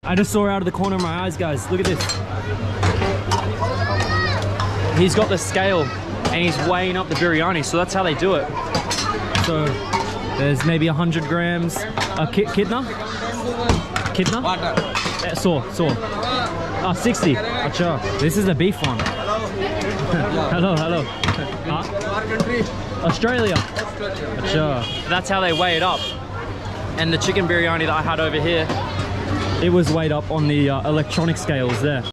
I just saw out of the corner of my eyes, guys. Look at this. He's got the scale and he's weighing up the biryani, so that's how they do it. So there's maybe 100 grams. Kitna? Kitna? So. 60. Acha. This is the beef one. Hello. Australia. Acha. That's how they weigh it up. And the chicken biryani that I had over here, it was weighed up on the electronic scales there.